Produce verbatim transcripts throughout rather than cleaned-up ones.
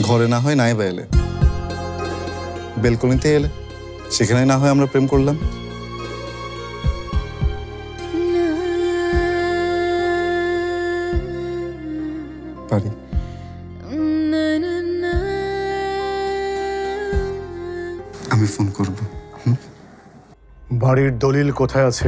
ঘরে না হয় নাই বা এলে, বেলকনিতে এলে, সেখানে না হয় আমরা প্রেম করলাম। পারি। আমি ফোন করব। বাড়ির দলিল কোথায় আছে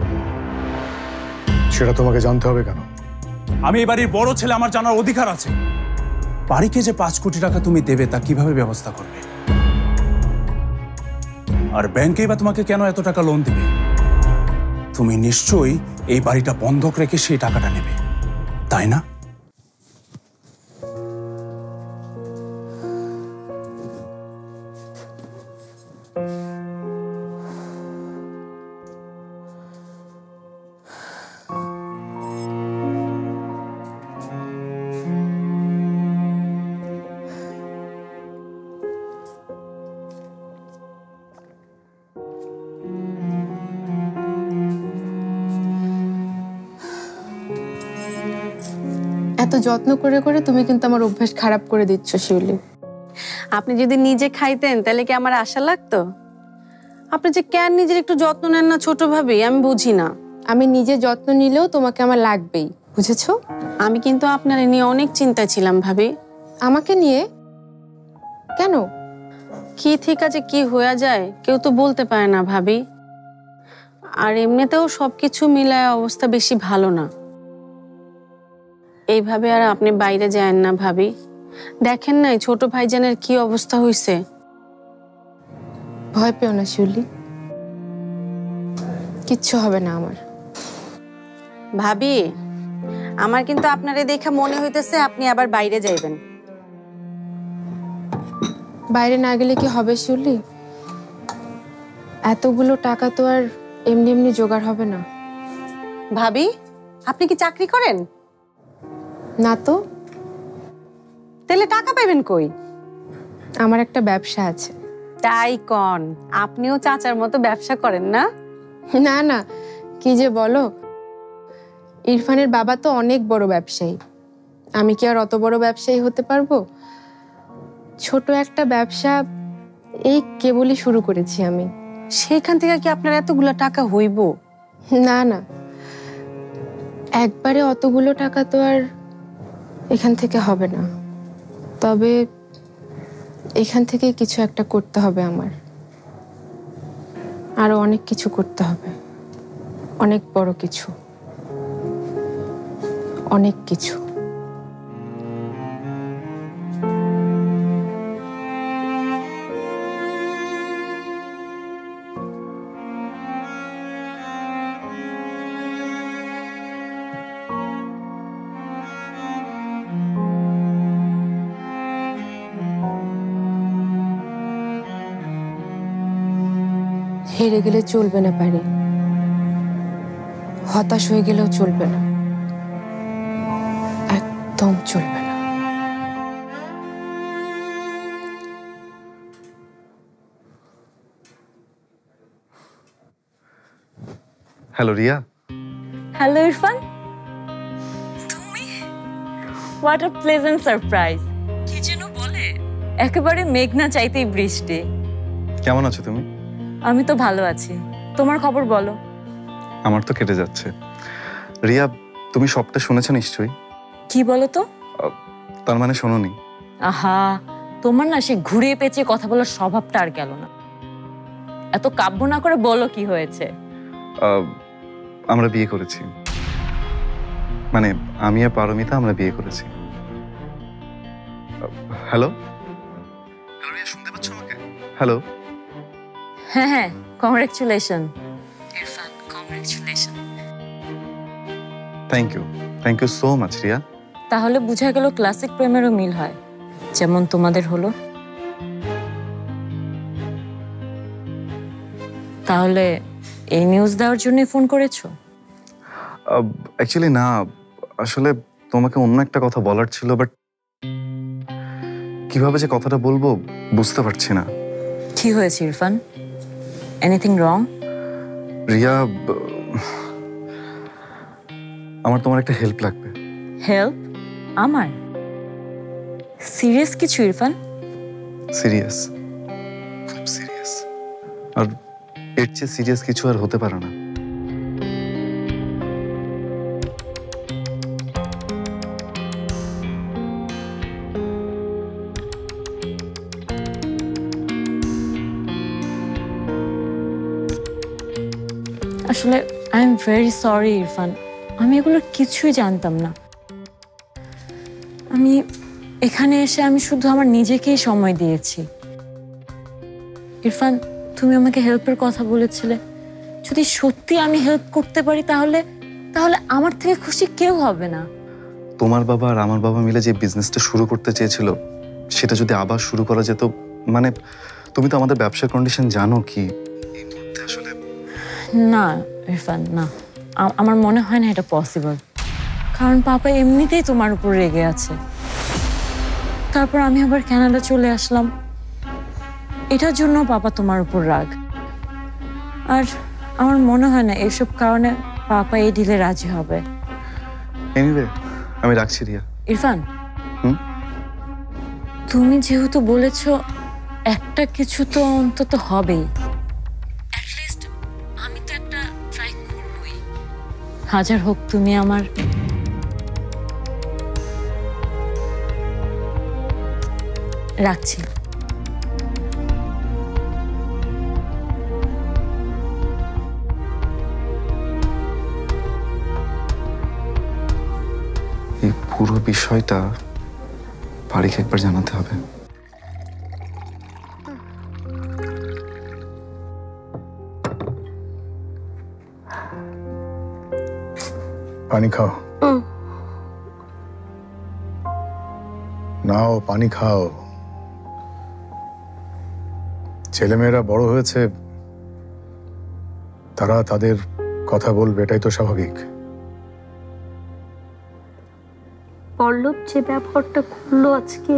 সেটা তোমাকে জানতে হবে কেন? আমি এই বাড়ির বড় ছেলে, আমার জানার অধিকার আছে। বাড়িকে যে পাঁচ কোটি টাকা তুমি দেবে তা কিভাবে ব্যবস্থা করবে? আর ব্যাংকেই বা তোমাকে কেন এত টাকা লোন দিবে? তুমি নিশ্চয়ই এই বাড়িটা বন্ধক রেখে সেই টাকাটা নেবে, তাই না? এত যত্ন করে করে তুমি কিন্তু আমার অভ্যাস খারাপ করে দিচ্ছ শিউলি। আপনি যদি নিজে খাইতেন তাহলে কি আমার আশা লাগতো? আপনি যে কেন নিজের একটু যত্ন নেন না ছোট ভাবি, আমি বুঝি না। আমি নিজে যত্ন নিলেও তোমাকে আমার লাগবেই, বুঝেছো? আমি কিন্তু আপনার নিয়ে অনেক চিন্তায় ছিলাম ভাবি। আমাকে নিয়ে? কেন? কি ঠিক আছে কি হয়ে যায় কেউ তো বলতে পারে না ভাবি। আর এমনিতেও সবকিছু মিলায় অবস্থা বেশি ভালো না। এইভাবে আর আপনি বাইরে যায়েন না ভাবি। দেখেন নাই ছোট ভাইজানের কি অবস্থা হয়েছে। ভয় পেও না শিউলি, কিচ্ছু হবে না আমার। ভাবি, আমার কিন্তু আপনারে দেখে মনে হইতেছে আপনি আবার বাইরে যাইবেন। বাইরে না গেলে কি হবে শিউলি? এতগুলো টাকা তো আর এমনি এমনি জোগাড় হবে না। ভাবি, আপনি কি চাকরি করেন? না তো। তাহলে টাকা পাবেন কই? আমার একটা ব্যবসা আছে। তাই কন, আপনিও চাচার মতো ব্যবসা করেন না? না না, কি যে বলো। ইরফানের বাবা তো অনেক বড় ব্যবসায়ী, আমি কি আর অত বড় ব্যবসায়ী হতে পারবো? ছোট একটা ব্যবসা এই কেবলই শুরু করেছি আমি। সেখান থেকে কি আপনার এতগুলো টাকা হইব? না না, একবারে অতগুলো টাকা তো আর এখান থেকে হবে না। তবে এখান থেকে কিছু একটা করতে হবে আমার, আরো অনেক কিছু করতে হবে, অনেক বড় কিছু, অনেক কিছু। হেরে গেলে চলবে না পারি, হতাশ হয়ে গেলেও চলবে না, একদম চলবে না। হ্যালো রিয়া। হ্যালো ইরফান, তুমি? What a pleasant surprise. কি যেন বলে, একেবারে মেঘ না চাইতেই বৃষ্টি। কেমন আছো তুমি? আমি তো ভালো আছি, তোমার খবর বলো। আমার তো কেটে যাচ্ছে। রিয়া, তুমি সবটা শুনেছো নিশ্চয়ই? কি বলো তো? তার মানে শোনোনি? আহা, তোমার না সে ঘুরিয়ে পেঁচিয়ে কথা বলার স্বভাবটা আর গেল না। এত কাব্য না করে বলো কি হয়েছে। আমরা বিয়ে করেছি, মানে আমি আর পারমিতা আমরা বিয়ে করেছি। হ্যালো হ্যালো রিয়া, শুনতে পাচ্ছ আমাকে? হ্যালো। হ্যাঁ হ্যাঁ, congratulation Irfan, congratulation. Thank you, thank you so much Riya. তাহলে বুঝা গেল ক্লাসিক প্রেমেরও মিল হয়, যেমন তোমাদের হলো। তাহলে এই নিউজ দেওয়ার জন্য ফোন করেছো? অ্যাকচুয়ালি না, আসলে তোমাকে অন্য একটা কথা বলার ছিল, বাট কিভাবে যে কথাটা বলবো বুঝতে পারছি না। কি হয়েছে ইরফান? Anything wrong? রিয়া, আমার তোমার একটা হেল্প লাগবে। হেল্প? আমার? সিরিয়াস কিছু ইরফান? সিরিয়াস, খুব সিরিয়াস। আর এর চেয়ে সিরিয়াস কিছু আর হতে পারে না। আসলে I am very sorry Irfan, আমি এগুলো কিছুই জানতাম না। আমি এখানে এসে আমি শুধু আমার নিজেকেই সময় দিয়েছি। ইরফান, তুমি আমাকে হেল্পের কথা বলেছিলে, যদি সত্যি আমি হেল্প করতে পারি তাহলে তাহলে আমার থেকে খুশি কেউ হবে না। তোমার বাবা আর আমার বাবা মিলে যে বিজনেসটা শুরু করতে চেয়েছিল সেটা যদি আবার শুরু করা যেত, মানে তুমি তো আমাদের ব্যবসার কন্ডিশন জানো কি। আসলে না ইরফান, না, আ- আমার মনে হয় না এটা পসিবল। কারণ পাপা এমনিতেই তোমার উপর রেগে আছে। তারপর আমি আবার কানাডা চলে আসলাম, এটার জন্য পাপা তোমার উপর রাগ। আর আমার মনে হয় না এসব কারণে পাপা এই ডিলে রাজি হবে। এনিওয়ে, আমি রাখছি রিয়া। ইরফান, হুম? তুমি যেহেতু বলেছো একটা কিছু তো অন্তত হবেই, অ্যাটলিস্ট আমি তো একটা ট্রাই করবই। হাজার হোক তুমি আমার রাখছি। এই পুরো বিষয়টা বাড়িকে একবার জানাতে হবে। পানি খাও। নাও পানি খাও। ছেলেমেয়েরা বড় হয়েছে, তারা তাদের কথা বলবে, এটাই তো স্বাভাবিক। পল্লব যে ব্যবহারটা করলো আজকে,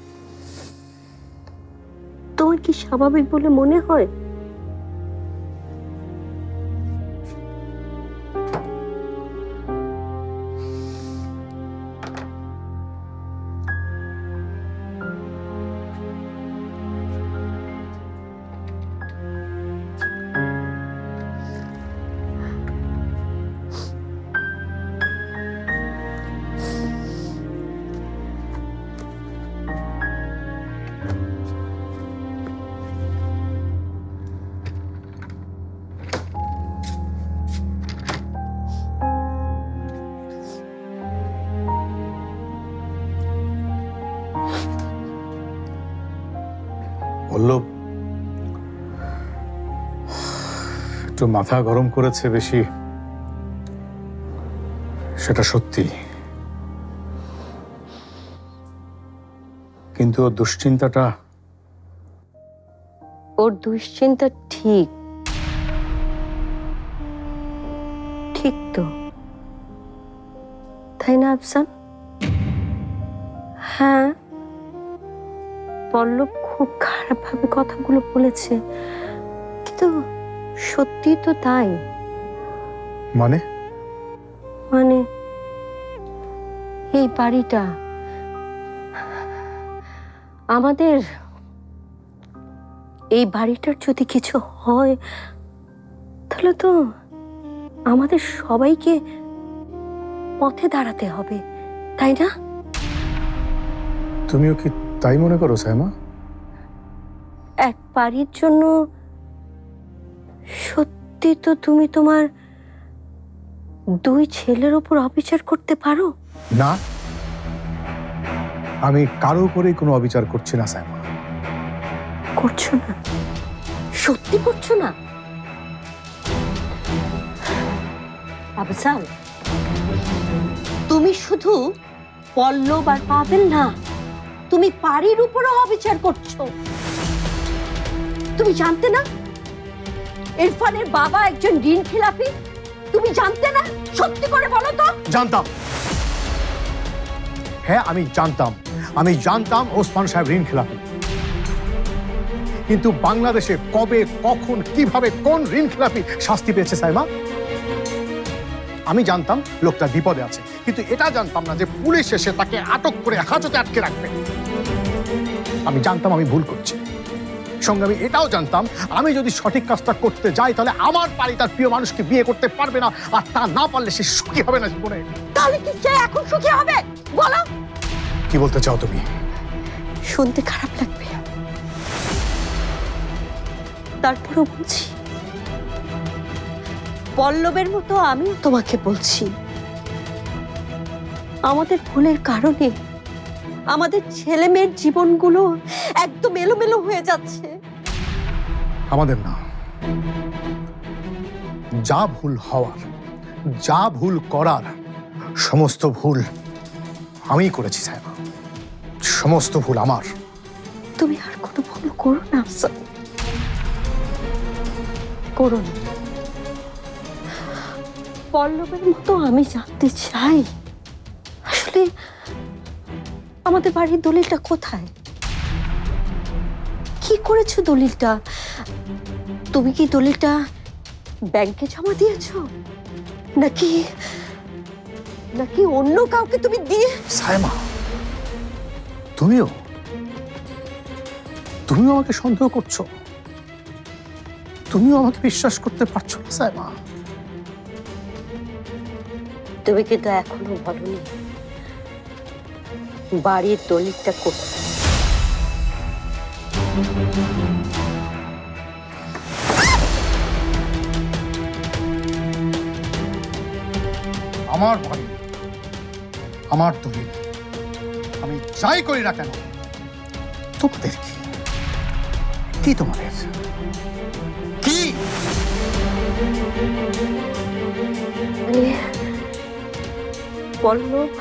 তোমার কি স্বাভাবিক বলে মনে হয়? পল্লব একটু মাথা গরম করেছে বেশি, সেটা সত্যি। কিন্তু ওর দুশ্চিন্তাটা, ওর দুশ্চিন্তা ঠিক ঠিক তো, তাই না আফসান? হ্যাঁ, পল্লব খুব খারাপ ভাবে কথাগুলো বলেছে, কিন্তু সত্যি তো তাই। মানে মানে এই বাড়িটা আমাদের, এই বাড়িটার যদি কিছু হয় তাহলে তো আমাদের সবাইকে পথে দাঁড়াতে হবে, তাই না? তুমিও কি তাই মনে করো সাইমা? এক বাড়ির জন্য সত্যি তো তুমি তোমার দুই ছেলের উপর অবিচার করতে পারো না, আমি কারো উপরেই কোনো অবিচার করছি না সাইমা। করছো না? সত্যি করছো না? আফজাল, তুমি শুধু পল্লব আর পাবেল না, তুমি পারির উপরও অবিচার করছো। তুমি জানতে না ইরফানের বাবা একজন ঋণ খেলাপি? তুমি জানতে না? সত্যি করে বলো তো। জানতাম, হ্যাঁ আমি জানতাম, আমি জানতাম ওসমান সাহেব ঋণ খেলাপি। কিন্তু বাংলাদেশে কবে, কখন, কিভাবে, কোন ঋণ খেলাপি শাস্তি পেয়েছে সাইমা? আমি জানতাম লোকটা বিপদে আছে, কিন্তু এটা জানতাম না যে পুলিশ এসে তাকে আটক করে হাজতে আটকে রাখবে। আমি জানতাম আমি ভুল করছি, সঙ্গে আমি এটাও জানতাম আমি যদি সঠিক কাজটা করতে যাই তাহলে আমার বাড়ি তার প্রিয় মানুষকে বিয়ে করতে পারবে না, আর তা না পারলে সে সুখী হবে না জীবনে। তাহলে কি সে এখন সুখী হবে বলো? কি বলতে চাও তুমি? শুনতে খারাপ লাগবে, তারপরও বলছি, পল্লবের মতো আমিও তোমাকে বলছি, আমাদের ভুলের কারণে আমাদের ছেলে মেয়ের জীবনগুলো একদম এলোমেলো হয়ে যাচ্ছে। আমাদের না, যা ভুল হওয়ার, যা ভুল করার, সমস্ত ভুল আমি করেছি সাহেবা, সমস্ত ভুল আমার। তুমি আর কোনো ভুল করো না আফসার, করো না। পল্লবের মতো আমি জানতে চাই আসলে আমাদের বাড়ির দলিলটা কোথায়, কি করেছো দলিলটা? তুমি কি দলিলটা ব্যাংকে জমা দিয়েছো নাকি নাকি অন্য কাউকে তুমি দিয়ে? সায়মা, তুমিও তুমিও আমাকে সন্দেহ করছো? তুমিও আমাকে বিশ্বাস করতে পারছো না সায়মা? তুমি কিন্তু এখনো বলনি বাড়ির দলিলটা কোথায়। আমার বাড়ি, আমার দলিল, আমি যাই করি না কেন তোমাদের কি কি তোমাদের কি? পল্লব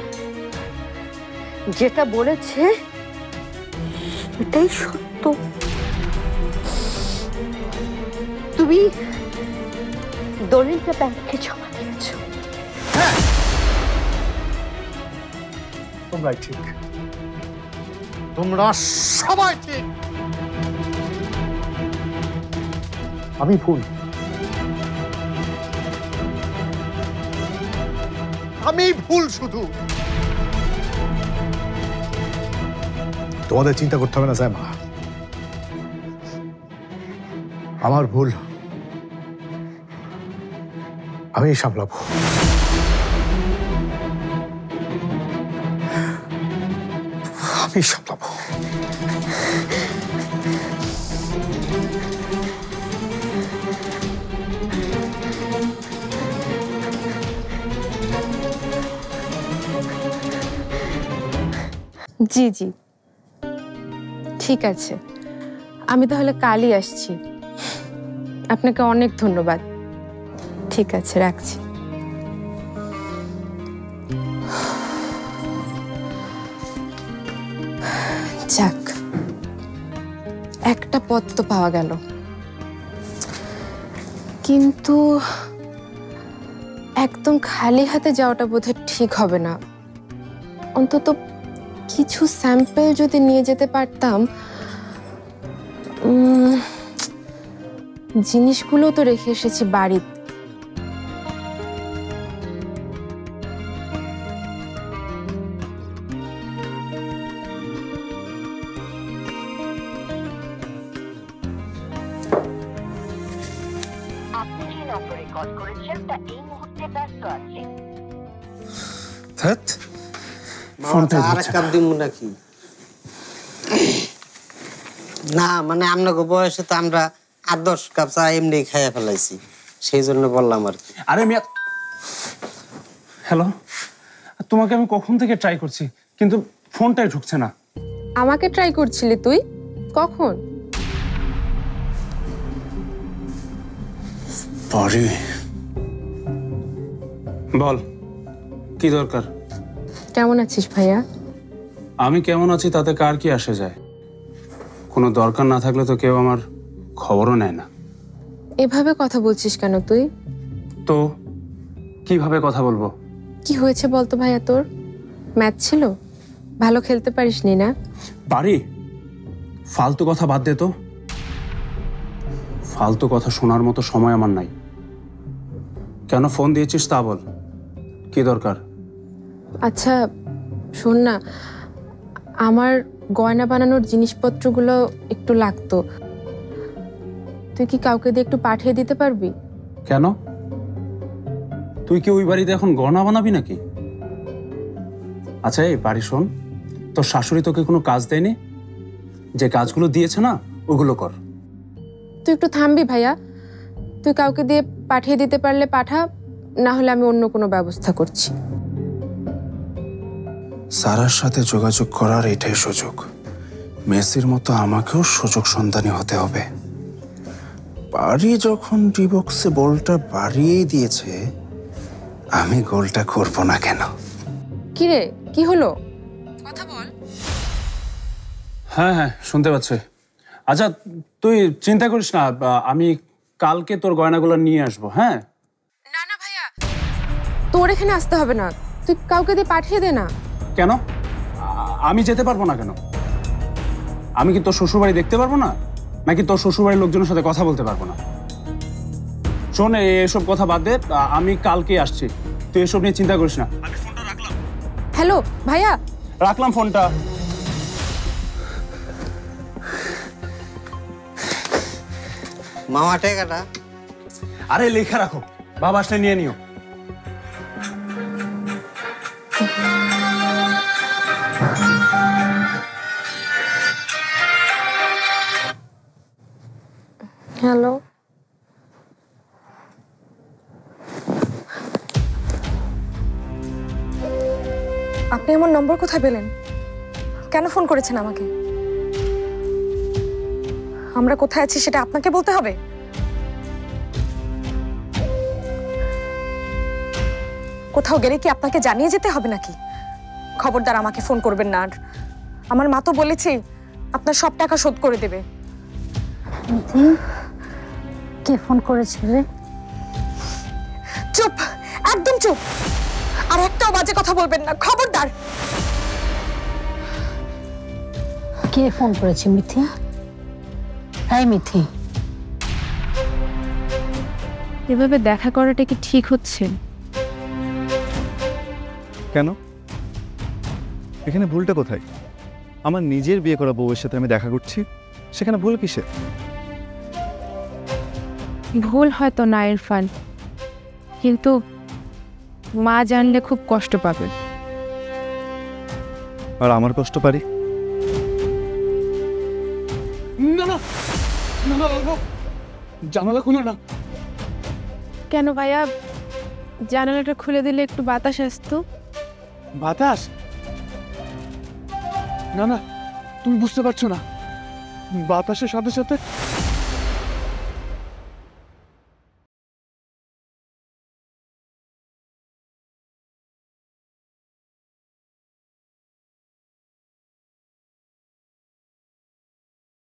যেটা বলেছে এটাই সত্য। তুমি দলিলটা ব্যাংকে জমা দিয়েছ। তোমরাই ঠিক, তোমরা সবাই ঠিক। আমি ভুল, আমি ভুল। শুধু তোমাদের চিন্তা করতে হবে না সায়মা, আমার ভুল আমি সামলাবো। আমি সামলাবো। জি জি ঠিক আছে, আমি তাহলে কালই আসছি। আপনাকে অনেক ধন্যবাদ। ঠিক আছে, রাখছি। যাক, একটা পথ তো পাওয়া গেল, কিন্তু একদম খালি হাতে যাওয়াটা বোধহয় ঠিক হবে না। অন্তত কিছু স্যাম্পল যদি নিয়ে যেতে পারতাম। জিনিসগুলো তো রেখে এসেছি বাড়িতে। আপনি যে নম্বরে কল করেছেন তা এই মুহূর্তে ব্যস্ত আছে। ধ্যাৎ, ফোনটা আর এক কাপ দিব নাকি? না মানে আপনাকে বয়সে তো আমরা আট দশ কাপ চা এমনি খাইয়া ফেলাইছি, সেই জন্য বললাম আর কি। আরে মিয়া, হ্যালো, তোমাকে আমি কখন থেকে ট্রাই করছি কিন্তু ফোনটাই ঢুকছে না। আমাকে ট্রাই করছিলি তুই? কখন? বাড়ি, বল কি দরকার? কেমন আছিস ভাইয়া? আমি কেমন আছি তাতে কার কি আসে যায়? কোনো দরকার না থাকলে তো কেউ আমার খবরও নেয় না। এভাবে কথা বলছিস কেন তুই? তো কিভাবে কথা বলবো? কি হয়েছে বলতো ভাইয়া তোর? ম্যাচ ছিল, ভালো খেলতে পারিসনি না? পারি, ফালতু কথা বাদ দে তো। ফালতু কথা শোনার মতো সময় আমার নাই। কেন ফোন দিয়েছিস তা বল, কি দরকার? আচ্ছা শোন না, আমার গয়না বানানোর জিনিসপত্রগুলো একটু লাগতো। তুই কি কাউকে দিয়ে একটু পাঠিয়ে দিতে পারবি? কেন, তুই কি ওই বাড়িতে এখন গহনা বানাবি নাকি? আচ্ছা এই বাড়ি শোন, তোর শাশুড়ি তোকে কোনো কাজ দেয়নি? যে কাজগুলো দিয়েছে না ওগুলো কর। তুই একটু থামবি ভাইয়া। তুই কাউকে দিয়ে পাঠিয়ে দিতে পারলে পাঠা, না হলে আমি অন্য কোনো ব্যবস্থা করছি। সারার সাথে যোগাযোগ করার এটাই সুযোগ। মেসির মতো আমাকেও সুযোগ সন্ধানী হতে হবে। বাড়ি যখন ডিবক্সে বলটা বাড়িয়েই দিয়েছে, আমি গোলটা করব না কেন? কি রে, কি হলো? কথা বল। হ্যাঁ হ্যাঁ শুনতে পাচ্ছি। আচ্ছা তুই চিন্তা করিস না, আমি কালকে তোর গয়নাগুলো নিয়ে আসবো। হ্যাঁ না না ভাইয়া, তোর এখানে আসতে হবে না, তুই কাউকে দিয়ে পাঠিয়ে দে না। কেন, আমি যেতে পারবো না কেন? আমি কি তোর শ্বশুরবাড়ি দেখতে পারবো না, নাকি তোর শ্বশুরবাড়ির লোকজনের সাথে কথা বলতে পারবো না? শোন, এসব কথা বাদ দে, আমি কালকে আসছি, তুই এসব নিয়ে চিন্তা করিস না। আমি ফোনটা রাখলাম। হ্যালো ভাইয়া। রাখলাম ফোনটা। মামা টাকাটা? আরে লেখা রাখো, বাবা আসলে নিয়ে নিও। হ্যালো। আপনি আমার নম্বর কোথায় পেলেন? কেন ফোন করেছেন আমাকে? আমরা কোথায় আছি সেটা আপনাকে বলতে হবে? কোথাও গেলে কি আপনাকে জানিয়ে যেতে হবে নাকি? খবরদার আমাকে ফোন করবেন না। আর আমার মা তো বলেছে আপনার সব টাকা শোধ করে দেবে। কে ফোন করেছিল? চুপ, একদম চুপ। আর একটাও বাজে কথা বলবেন না, খবরদার। কে ফোন করেছে মিথি? হ্যাঁ মিথি, এভাবে দেখা করাটা কি ঠিক হচ্ছে? কেন? এখানে ভুলটা কোথায়? আমার নিজের বিয়ে করা বউয়ের সাথে আমি দেখা করছি, সেখানে ভুল কিসে? ভুল হয়তো না ইরফান, কিন্তু মা জানলে খুব কষ্ট পাবে। আর আমার কষ্ট পারি? না না না না, জানালা খুলো না। কেন ভাইয়া, জানালাটা খুলে দিলে একটু বাতাস আসতো। বাতাস? না না, তুমি বুঝতে পারছো না, বাতাসের সাথে সাথে